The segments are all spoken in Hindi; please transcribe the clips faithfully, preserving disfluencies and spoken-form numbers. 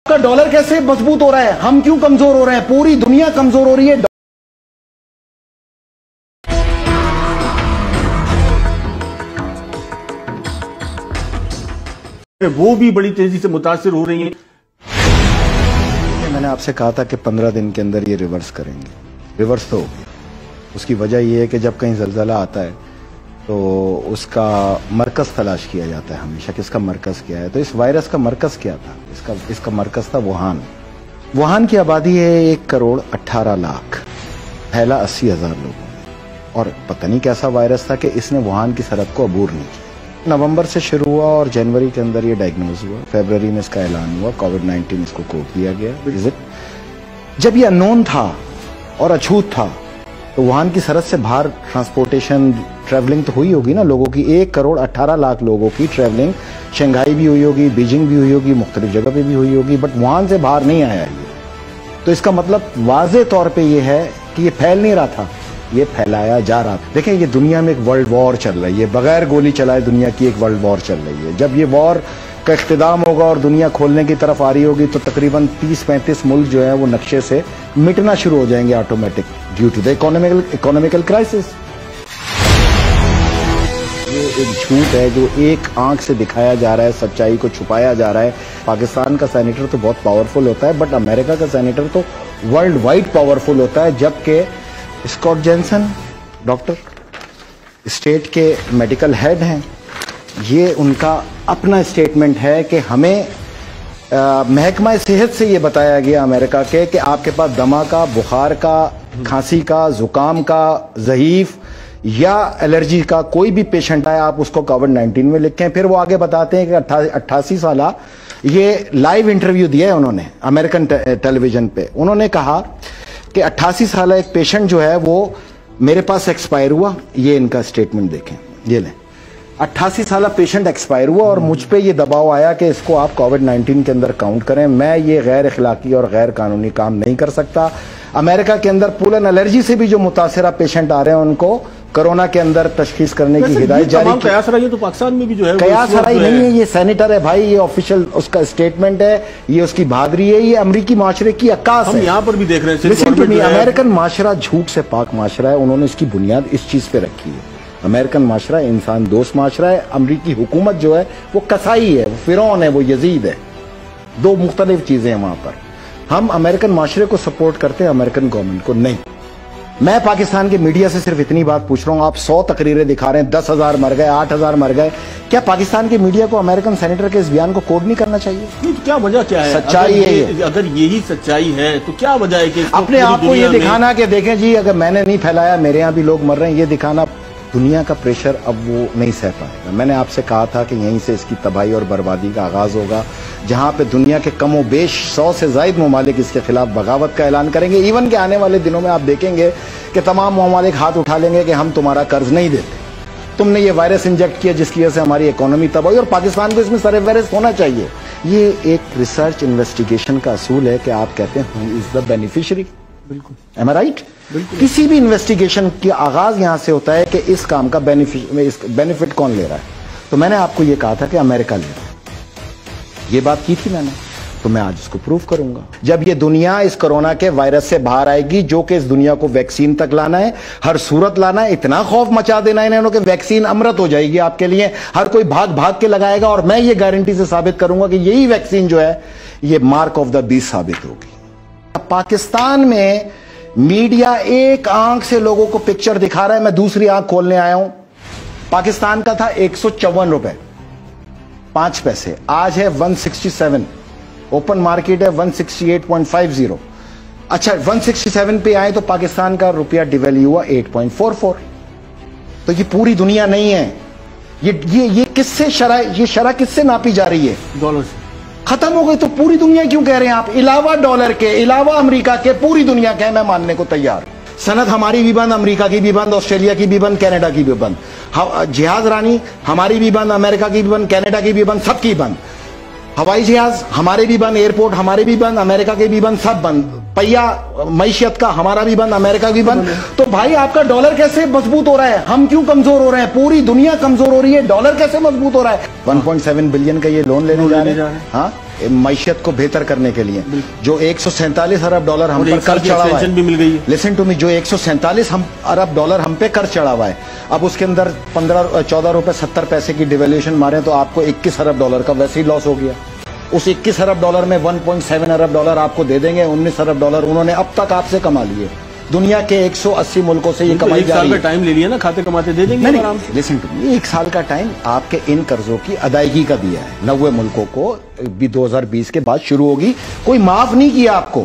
का डॉलर कैसे मजबूत हो रहा है, हम क्यों कमजोर हो रहे हैं, पूरी दुनिया कमजोर हो रही है। वो भी बड़ी तेजी से मुतासिर हो रही है। मैंने आपसे कहा था कि पंद्रह दिन के अंदर ये रिवर्स करेंगे, रिवर्स तो हो गया। उसकी वजह यह है कि जब कहीं जलजला आता है तो उसका मरकज तलाश किया जाता है हमेशा कि इसका मरकज क्या है। तो इस वायरस का मरकज क्या था? इसका इसका मरकज था वुहान। वुहान की आबादी है एक करोड़ अट्ठारह लाख, फैला अस्सी हजार लोगों में, और पता नहीं कैसा वायरस था कि इसने वुहान की सरहद को अबूर नहीं किया। नवंबर से शुरू हुआ और जनवरी के अंदर ये डायग्नोज हुआ, फरवरी में इसका ऐलान हुआ, कोविड नाइन्टीन इसको कोड दिया गया। विजिट जब ये अननोन था और अछूत था तो वुहान की सरहद से बाहर ट्रांसपोर्टेशन ट्रैवलिंग तो हुई होगी ना लोगों की। एक करोड़ अट्ठारह लाख लोगों की ट्रैवलिंग शंघाई भी हुई होगी, बीजिंग भी हुई होगी, मुख्तलिफ जगह पे भी हुई होगी, बट वुहान से बाहर नहीं आया ये। तो इसका मतलब वाजे तौर पे ये है कि ये फैल नहीं रहा था, ये फैलाया जा रहा था। देखिए ये दुनिया में एक वर्ल्ड वॉर चल रही है, बगैर गोली चलाए दुनिया की एक वर्ल्ड वॉर चल रही है। जब ये वॉर का इख्तिदाम होगा और दुनिया खोलने की तरफ आ रही होगी तो तकरीबन तीस पैंतीस मुल्क जो है वो नक्शे से मिटना शुरू हो जाएंगे automatic due to the economical economical crisis. ये एक झूठ है जो एक आंख से दिखाया जा रहा है, सच्चाई को छुपाया जा रहा है। पाकिस्तान का सैनिटर तो बहुत पावरफुल होता है, बट अमेरिका का सैनिटर तो वर्ल्ड वाइड पावरफुल होता है। जबकि स्कॉट जेनसन डॉक्टर स्टेट के मेडिकल हेड हैं, ये उनका अपना स्टेटमेंट है कि हमें महकमा सेहत से ये बताया गया अमेरिका के कि आपके पास दमा का, बुखार का, खांसी का, जुकाम का, ज़हीफ या एलर्जी का कोई भी पेशेंट आए आप उसको कोविड नाइन्टीन में लिखें। फिर वो आगे बताते हैं कि अट्ठासी साल ये लाइव इंटरव्यू दिया है उन्होंने अमेरिकन टेलीविजन पे। उन्होंने कहा कि अट्ठासी साल एक पेशेंट जो है वो मेरे पास एक्सपायर हुआ, ये इनका स्टेटमेंट देखें, ये लें, अट्ठासी साल पेशेंट एक्सपायर हुआ और मुझ पे ये दबाव आया कि इसको आप कोविड नाइन्टीन के अंदर काउंट करें। मैं ये गैर इखलाकी और गैर कानूनी काम नहीं कर सकता। अमेरिका के अंदर पोलन एलर्जी से भी जो मुतासरा पेशेंट आ रहे हैं उनको कोरोना के अंदर तशखीस करने की हिदायत जारी की। कयास राई तो पाकिस्तान में भी जो है, कयास राई नहीं है, ये सैनिटर है भाई, ये ऑफिशियल उसका स्टेटमेंट है, ये उसकी बहादुरी है, ये अमरीकी माशरे की अक्कास है। हम यहाँ पर भी देख रहे हैं अमेरिकन माशरा झूठ से पाक माशरा है, उन्होंने इसकी बुनियाद इस चीज पे रखी है। अमेरिकन माशरा इंसान दोस्त माशरा है, अमरीकी हुकूमत जो है वो कसाई है, वो फिरौन है, वो यजीद है। दो मुख्तलिफ चीजें हैं वहां पर। हम अमेरिकन माशरे को सपोर्ट करते हैं, अमेरिकन गवर्नमेंट को नहीं। मैं पाकिस्तान के मीडिया से सिर्फ इतनी बात पूछ रहा हूं, आप सौ तकरीरें दिखा रहे हैं, दस हजार मर गए, आठ हजार मर गए, क्या पाकिस्तान के मीडिया को अमेरिकन सेनेटर के इस बयान को कोड नहीं करना चाहिए? नहीं, तो क्या वजह क्या है? सच्चाई है ये, अगर यही सच्चाई है तो क्या वजह है कि अपने आप को ये दिखाना कि देखें जी अगर मैंने नहीं फैलाया, मेरे यहाँ भी लोग मर रहे हैं, ये दिखाना। दुनिया का प्रेशर अब वो नहीं सह पाएगा। मैंने आपसे कहा था कि यहीं से इसकी तबाही और बर्बादी का आगाज होगा, जहां पे दुनिया के कमो बेश सौ से जायद ममालिक इसके खिलाफ बगावत का ऐलान करेंगे। इवन के आने वाले दिनों में आप देखेंगे कि तमाम ममालिक हाथ उठा लेंगे कि हम तुम्हारा कर्ज नहीं देते, तुमने ये वायरस इंजेक्ट किया जिसकी वजह से हमारी इकोनॉमी तबाही, और पाकिस्तान को इसमें सर वायरस होना चाहिए। ये एक रिसर्च इन्वेस्टिगेशन का असूल है कि आप कहते हैं हु इज द बेनिफिशियरी। बिल्कुल, एम आई राइट? किसी भी इन्वेस्टिगेशन की आगाज यहां से होता है कि इस काम का बेनिफिट बेनिफिट कौन ले रहा है। तो मैंने आपको यह कहा था कि अमेरिका ले रहा है, ये बात की थी मैंने, तो मैं आज इसको प्रूव करूंगा। जब ये दुनिया इस कोरोना के वायरस से बाहर आएगी, जो कि इस दुनिया को वैक्सीन तक लाना है, हर सूरत लाना है, इतना खौफ मचा देना है इन्होंने कि वैक्सीन अमृत हो जाएगी आपके लिए, हर कोई भाग भाग के लगाएगा, और मैं ये गारंटी से साबित करूंगा कि यही वैक्सीन जो है ये मार्क ऑफ द बीस्ट साबित होगी। पाकिस्तान में मीडिया एक आंख से लोगों को पिक्चर दिखा रहा है, मैं दूसरी आंख खोलने आया हूं। पाकिस्तान का था एक सौ चौवन रुपए पांच पैसे, आज है एक सौ सरसठ, ओपन मार्केट है एक सौ अड़सठ पॉइंट पचास। अच्छा एक सौ सरसठ पे आए तो पाकिस्तान का रुपया डिवैल्यू हुआ आठ पॉइंट चार चार। तो ये पूरी दुनिया नहीं है, ये ये ये किससे शरह ये शरह किससे नापी जा रही है? डॉलर से। खत्म हो गई तो पूरी दुनिया क्यों कह रहे हैं आप? इलावा डॉलर के, इलावा अमेरिका के, पूरी दुनिया के, मैं मानने को तैयार। सनद हमारी भी बंद, अमेरिका की भी बंद, ऑस्ट्रेलिया की भी बंद, कनाडा की भी बंद, जहाज रानी हमारी भी बंद, अमेरिका की भी बंद, कनाडा की भी बंद, सबकी बंद। हवाई जहाज हमारे भी बंद, एयरपोर्ट हमारे भी बंद, अमेरिका के भी बंद, सब बंद। पहिया मैशियत का हमारा भी बंद, अमेरिका भी बंद। तो भाई आपका डॉलर कैसे मजबूत हो रहा है, हम क्यों कमजोर हो रहे हैं? पूरी दुनिया कमजोर हो रही है, डॉलर कैसे मजबूत हो रहा है? एक पॉइंट सात बिलियन का ये लोन लेने जा रहे हैं। हाँ, मैशियत को बेहतर करने के लिए। जो एक सौ सैंतालीस अरब डॉलर हम पर कर चढ़ा हुआ है, भी मिल गई है। लिसन टू मी, जो एक सौ सैंतालीस हम अरब डॉलर हम पे कर चढ़ा हुआ है, अब उसके अंदर पंद्रह चौदह रुपए सत्तर पैसे की डिवैल्यूएशन मारे तो आपको इक्कीस अरब डॉलर का वैसे ही लॉस हो गया। उस इक्कीस अरब डॉलर में एक पॉइंट सात अरब डॉलर आपको दे देंगे, उन्नीस अरब डॉलर उन्होंने अब तक आपसे कमा लिए। दुनिया के एक सौ अस्सी मुल्कों से ये कमाई जा रही है। एक साल का टाइम ले लिया ना, खाते कमाते दे देंगे आराम से। लिसन टू मी, एक साल का टाइम आपके इन कर्जों की अदायगी का दिया है। नब्बे मुल्कों को भी दो हज़ार बीस के बाद शुरू होगी, कोई माफ नहीं किया आपको।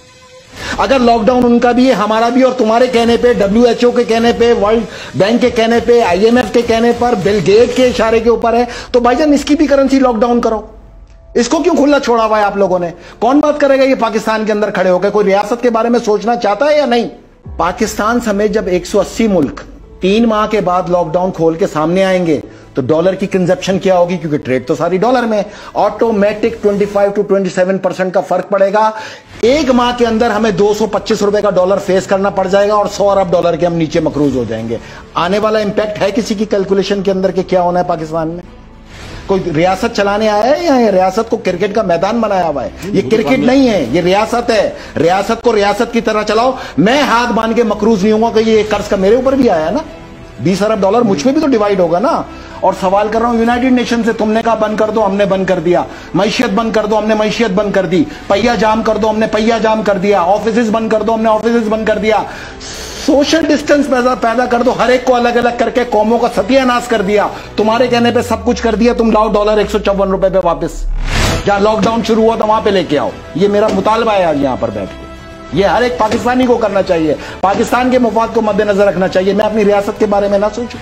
अगर लॉकडाउन उनका भी है, हमारा भी, और तुम्हारे कहने पे, डब्ल्यू एच ओ के कहने पे, वर्ल्ड बैंक के कहने पे, आई एम एफ के कहने पर, बिल गेट के इशारे के ऊपर है, तो भाईजान इसकी भी करेंसी लॉकडाउन करो। इसको क्यों खुला छोड़ा हुआ है आप लोगों ने? कौन बात करेगा ये पाकिस्तान के अंदर खड़े होकर? कोई रियासत के बारे में सोचना चाहता है या नहीं? पाकिस्तान समेत जब एक सौ अस्सी मुल्क तीन माह के बाद लॉकडाउन खोल के सामने आएंगे तो डॉलर की कंजप्शन क्या होगी? क्योंकि ट्रेड तो सारी डॉलर में, ऑटोमेटिक पच्चीस टू सत्ताईस परसेंट का फर्क पड़ेगा। एक माह के अंदर हमें दो सौ पच्चीस रुपए का डॉलर फेस करना पड़ जाएगा और सौ अरब डॉलर के हम नीचे मकरूज हो जाएंगे। आने वाला इंपैक्ट है किसी की कैलकुलेशन के अंदर कि क्या होना है पाकिस्तान में? कोई रियासत चलाने आया है या रियासत को क्रिकेट का मैदान बनाया हुआ है? ये क्रिकेट नहीं है, ये रियासत है। रियासत को रियासत की तरह चलाओ। मैं हाथ बांध के मकरूज नहीं होगा कि ये कर्ज का मेरे ऊपर भी आया ना, बीस अरब डॉलर मुझ पे भी तो डिवाइड होगा ना। और सवाल कर रहा हूं यूनाइटेड नेशन से, तुमने कहा बंद कर दो, हमने बंद कर दिया। मैशियत बंद कर दो, हमने मैशियत बंद कर दी। पहिया जाम कर दो, हमने पहिया जाम कर दिया। ऑफिस बंद कर दो, हमने ऑफिस बंद कर दिया। सोशल डिस्टेंस पैदा पैदा कर दो, हर एक को अलग अलग करके कौमों का सत्यानाश कर दिया। तुम्हारे कहने पे सब कुछ कर दिया, तुम लाओ डॉलर एक सौ चौवन रुपए पे वापस। जहां लॉकडाउन शुरू हुआ तो वहां पे लेके आओ। ये मेरा मुतालबा है आज यहां पर बैठ के। ये हर एक पाकिस्तानी को करना चाहिए, पाकिस्तान के मुफाद को मद्देनजर रखना चाहिए। मैं अपनी रियासत के बारे में ना सोचूं।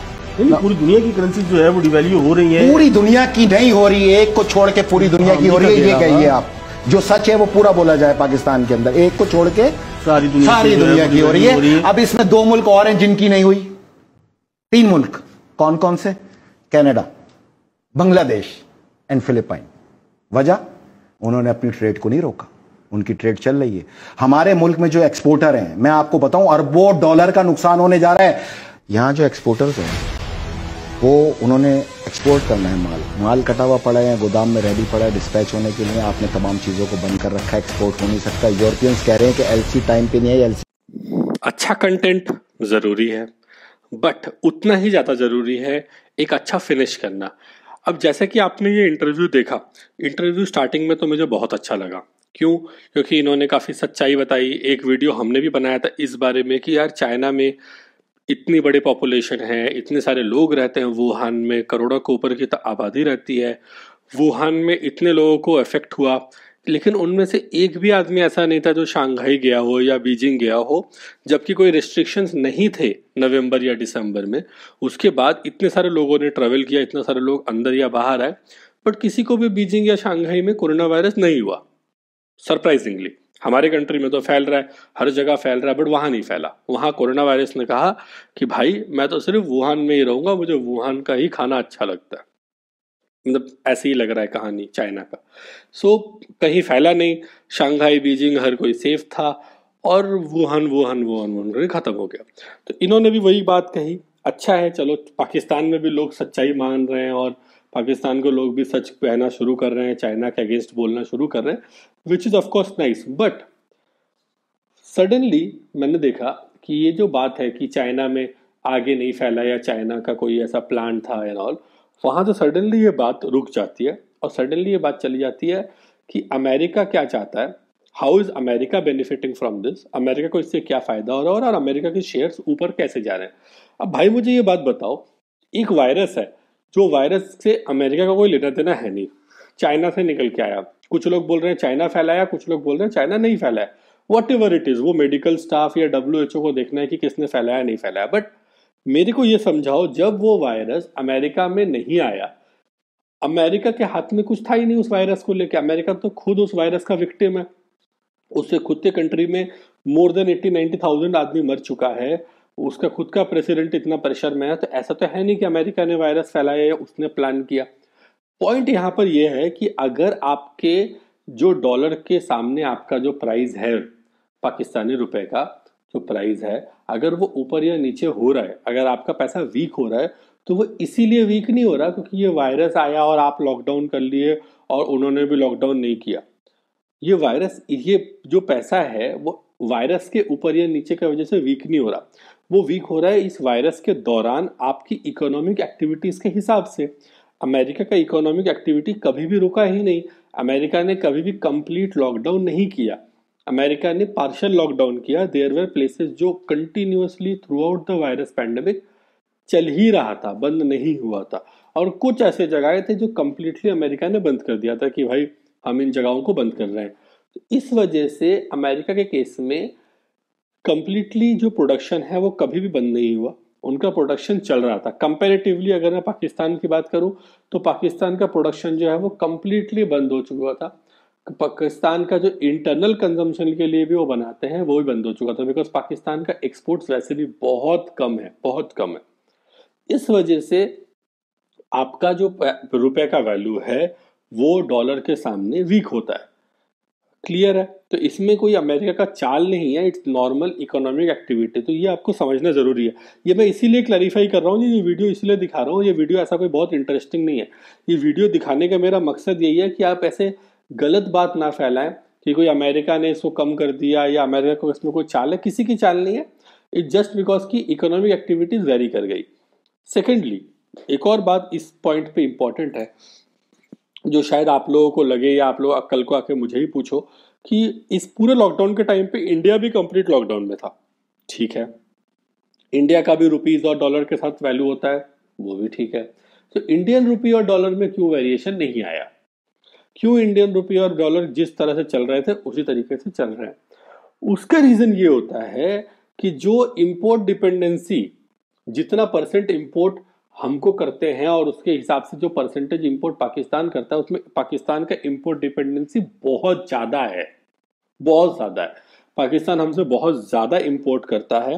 पूरी दुनिया की करेंसी जो है वो डिवैल्यू हो रही है। पूरी दुनिया की नहीं हो रही है, एक को छोड़ के पूरी दुनिया की हो रही है। ये कहिए आप, जो सच है वो पूरा बोला जाए पाकिस्तान के अंदर, एक को छोड़ के सारी दुनिया सारी दुनिया की हो रही है। अब इसमें दो मुल्क और हैं जिनकी नहीं हुई, तीन मुल्क। कौन कौन से? Canada, Bangladesh and Philippine. वजह, उन्होंने अपनी ट्रेड को नहीं रोका, उनकी ट्रेड चल रही है। हमारे मुल्क में जो एक्सपोर्टर हैं, मैं आपको बताऊं, अरबों डॉलर का नुकसान होने जा रहा है। यहां जो एक्सपोर्टर्स हैं वो उन्होंने एक्सपोर्ट करना है माल, माल कटा हुआ पड़ा है, गोदाम में रेडी पड़ा है डिस्पैच होने के लिए। आपने तमाम चीज़ों को बंद कर रखा है, एक्सपोर्ट हो नहीं सकता। यूरोपियंस कह रहे हैं कि एलसी टाइम पे नहीं है। एलसी अच्छा कंटेंट ज़रूरी है, बट उतना ही ज़्यादा ज़रूरी है एक अच्छा फिनिश करना। अब जैसे कि आपने ये इंटरव्यू देखा, इंटरव्यू स्टार्टिंग में तो मुझे बहुत अच्छा लगा। क्यों? क्योंकि इन्होंने काफ़ी सच्चाई बताई। एक वीडियो हमने भी बनाया था इस बारे में कि यार चाइना में इतनी बड़ी पॉपुलेशन है, इतने सारे लोग रहते हैं वुहान में, करोड़ों के ऊपर की आबादी रहती है। वुहान में इतने लोगों को इफेक्ट हुआ, लेकिन उनमें से एक भी आदमी ऐसा नहीं था जो शंघाई गया हो या बीजिंग गया हो, जबकि कोई रिस्ट्रिक्शंस नहीं थे नवंबर या दिसंबर में। उसके बाद इतने सारे लोगों ने ट्रैवल किया, इतने सारे लोग अंदर या बाहर आए, बट किसी को भी बीजिंग या शंघाई में कोरोना वायरस नहीं हुआ। सरप्राइजिंगली हमारे कंट्री में तो फैल रहा है, हर जगह फैल रहा है, बट वहाँ नहीं फैला। वहाँ कोरोना वायरस ने कहा कि भाई मैं तो सिर्फ वुहान में ही रहूँगा, मुझे वुहान का ही खाना अच्छा लगता है। मतलब ऐसे ही लग रहा है कहानी चाइना का। सो कहीं फैला नहीं, शंघाई बीजिंग हर कोई सेफ था, और वुहान वुहान वुहान वुहान खत्म हो गया। तो इन्होंने भी वही बात कही। अच्छा है, चलो पाकिस्तान में भी लोग सच्चाई मान रहे हैं और पाकिस्तान को लोग भी सच कहना शुरू कर रहे हैं, चाइना के अगेंस्ट बोलना शुरू कर रहे हैं, which is of course nice. But suddenly मैंने देखा कि ये जो बात है कि चाइना में आगे नहीं फैला या चाइना का कोई ऐसा प्लान था एंड ऑल, वहाँ तो सडनली ये बात रुक जाती है और सडनली ये बात चली जाती है कि अमेरिका क्या चाहता है, how is America benefiting from this, America को इससे क्या फ़ायदा हो रहा है और अमेरिका के शेयर्स ऊपर कैसे जा रहे हैं। अब भाई मुझे ये बात बताओ, एक वायरस है, जो वायरस से अमेरिका का कोई लेना देना है नहीं, चाइना से निकल के आया। कुछ लोग बोल रहे हैं चाइना फैलाया, कुछ लोग बोल रहे हैं चाइना नहीं फैलाया। वॉट एवर इट इज़, वो मेडिकल स्टाफ या डब्ल्यू एच ओ को देखना है कि किसने फैलाया नहीं फैलाया। बट मेरे को ये समझाओ, जब वो वायरस अमेरिका में नहीं आया, अमेरिका के हाथ में कुछ था ही नहीं उस वायरस को लेके। अमेरिका तो खुद उस वायरस का विक्टिम है, उससे खुद के कंट्री में more than eighty ninety thousand आदमी मर चुका है, उसका खुद का प्रेसिडेंट इतना प्रेशर में है। तो ऐसा तो है नहीं कि अमेरिका ने वायरस फैलाया या उसने प्लान किया। पॉइंट यहाँ पर यह है कि अगर आपके जो डॉलर के सामने आपका जो प्राइस है, पाकिस्तानी रुपए का जो प्राइस है, अगर वो ऊपर या नीचे हो रहा है, अगर आपका पैसा वीक हो रहा है, तो वो इसीलिए वीक नहीं हो रहा क्योंकि ये वायरस आया और आप लॉकडाउन कर लिए और उन्होंने भी लॉकडाउन नहीं किया। ये वायरस, ये जो पैसा है वो वायरस के ऊपर या नीचे की वजह से वीक नहीं हो रहा, वो वीक हो रहा है इस वायरस के दौरान आपकी इकोनॉमिक एक्टिविटीज के हिसाब से। अमेरिका का इकोनॉमिक एक्टिविटी कभी भी रुका ही नहीं, अमेरिका ने कभी भी कंप्लीट लॉकडाउन नहीं किया, अमेरिका ने पार्शियल लॉकडाउन किया। देयर वर प्लेसेस जो continuously throughout the virus pandemic चल ही रहा था, बंद नहीं हुआ था, और कुछ ऐसे जगहें थे जो कंप्लीटली अमेरिका ने बंद कर दिया था कि भाई हम इन जगहों को बंद कर रहे हैं। तो इस वजह से अमेरिका के केस में कंप्लीटली जो प्रोडक्शन है वो कभी भी बंद नहीं हुआ, उनका प्रोडक्शन चल रहा था। कंपैरेटिवली अगर मैं पाकिस्तान की बात करूं तो पाकिस्तान का प्रोडक्शन जो है वो कंप्लीटली बंद हो चुका था। पाकिस्तान का जो इंटरनल कंजम्पशन के लिए भी वो बनाते हैं वो भी बंद हो चुका था, बिकॉज पाकिस्तान का एक्सपोर्ट्स वैसे भी बहुत कम है, बहुत कम है। इस वजह से आपका जो रुपए का वैल्यू है वो डॉलर के सामने वीक होता है। क्लियर है? तो इसमें कोई अमेरिका का चाल नहीं है, इट्स नॉर्मल इकोनॉमिक एक्टिविटी। तो ये आपको समझना जरूरी है। ये मैं इसीलिए क्लैरिफाई कर रहा हूँ, ये वीडियो इसलिए दिखा रहा हूँ। ये वीडियो ऐसा कोई बहुत इंटरेस्टिंग नहीं है, ये वीडियो दिखाने का मेरा मकसद यही है कि आप ऐसे गलत बात ना फैलाएं कि कोई अमेरिका ने इसको कम कर दिया या अमेरिका को इसमें कोई चाल है, किसी की चाल नहीं है। इट जस्ट बिकॉज की इकोनॉमिक एक्टिविटीज वेरी कर गई। सेकेंडली, एक और बात इस पॉइंट पे इंपॉर्टेंट है जो शायद आप लोगों को लगे या आप लोग कल को आके मुझे ही पूछो कि इस पूरे लॉकडाउन के टाइम पे इंडिया भी कंप्लीट लॉकडाउन में था। ठीक है, इंडिया का भी रुपीज और डॉलर के साथ वैल्यू होता है, वो भी ठीक है। तो इंडियन रुपी और डॉलर में क्यों वेरिएशन नहीं आया? क्यों इंडियन रुपी और डॉलर जिस तरह से चल रहे थे उसी तरीके से चल रहे हैं? उसका रीजन ये होता है कि जो इंपोर्ट डिपेंडेंसी, जितना परसेंट इंपोर्ट हमको करते हैं और उसके हिसाब से जो परसेंटेज इंपोर्ट पाकिस्तान करता है, उसमें पाकिस्तान का इंपोर्ट डिपेंडेंसी बहुत ज्यादा है, बहुत ज्यादा है। पाकिस्तान हमसे बहुत ज्यादा इंपोर्ट करता है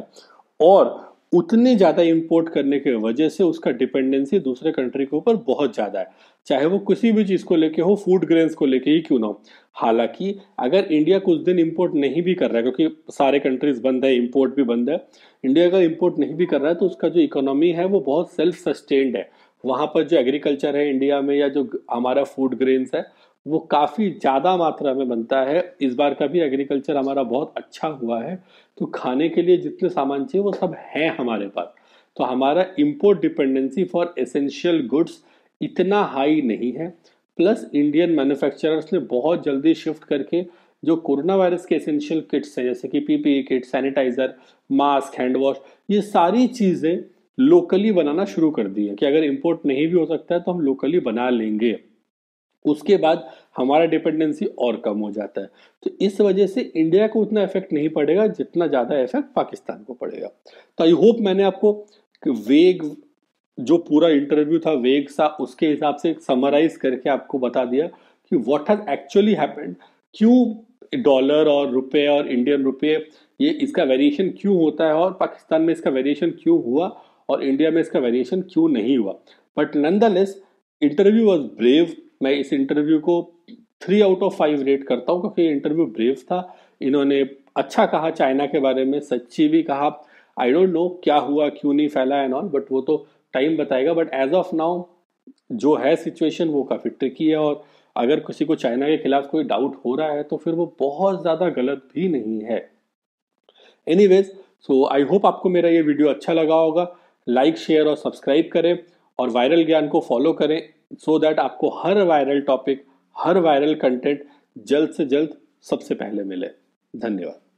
और उतने ज्यादा इंपोर्ट करने की वजह से उसका डिपेंडेंसी दूसरे कंट्री के ऊपर बहुत ज्यादा है, चाहे वो किसी भी चीज को लेके हो, फूड ग्रेन्स को लेके ही क्यों ना हो। हालांकि अगर इंडिया कुछ दिन इंपोर्ट नहीं भी कर रहा है, क्योंकि सारे कंट्रीज बंद है, इंपोर्ट भी बंद है, इंडिया अगर इंपोर्ट नहीं भी कर रहा है तो उसका जो इकोनॉमी है वो बहुत सेल्फ सस्टेन्ड है। वहां पर जो एग्रीकल्चर है इंडिया में या जो हमारा फूड ग्रेन्स है वो काफी ज्यादा मात्रा में बनता है। इस बार का भी एग्रीकल्चर हमारा बहुत अच्छा हुआ है, तो खाने के लिए जितने सामान चाहिए वो सब है हमारे पास। तो हमारा import dependency for essential goods इतना हाई नहीं है। प्लस इंडियन मैन्युफैक्चरर्स ने बहुत जल्दी शिफ्ट करके जो कोरोना वायरस के एसेंशियल किट्स हैं जैसे कि PPE kit, sanitizer, mask, hand wash, ये सारी चीजें लोकली बनाना शुरू कर दी है कि अगर इंपोर्ट नहीं भी हो सकता है तो हम लोकली बना लेंगे। उसके बाद हमारा डिपेंडेंसी और कम हो जाता है। तो इस वजह से इंडिया को उतना इफेक्ट नहीं पड़ेगा जितना ज्यादा इफेक्ट पाकिस्तान को पड़ेगा। तो आई होप मैंने आपको वेग जो पूरा इंटरव्यू था वेग सा उसके हिसाब से समराइज करके आपको बता दिया कि व्हाट हैज एक्चुअली हैपेंड, क्यों डॉलर और रुपए और इंडियन रुपए ये इसका वेरिएशन क्यों होता है और पाकिस्तान में इसका वेरिएशन क्यों हुआ और इंडिया में इसका वेरिएशन क्यों नहीं हुआ। But nonetheless interview was brave. मैं इस इंटरव्यू को three out of five rate करता हूँ क्योंकि इंटरव्यू ब्रेव था। इन्होंने अच्छा कहा चाइना के बारे में, सच्ची भी कहा। आई डोंट नो क्या हुआ, क्यों नहीं फैला एंड ऑल, बट वो तो टाइम बताएगा। बट एज ऑफ नाउ जो है सिचुएशन वो काफी ट्रिकी है और अगर किसी को चाइना के खिलाफ कोई डाउट हो रहा है तो फिर वो बहुत ज्यादा गलत भी नहीं है। एनीवेज, सो आई होप आपको मेरा ये वीडियो अच्छा लगा होगा। लाइक, शेयर और सब्सक्राइब करें और वायरल ज्ञान को फॉलो करें सो दैट आपको हर वायरल टॉपिक, हर वायरल कंटेंट जल्द से जल्द सबसे पहले मिले। धन्यवाद।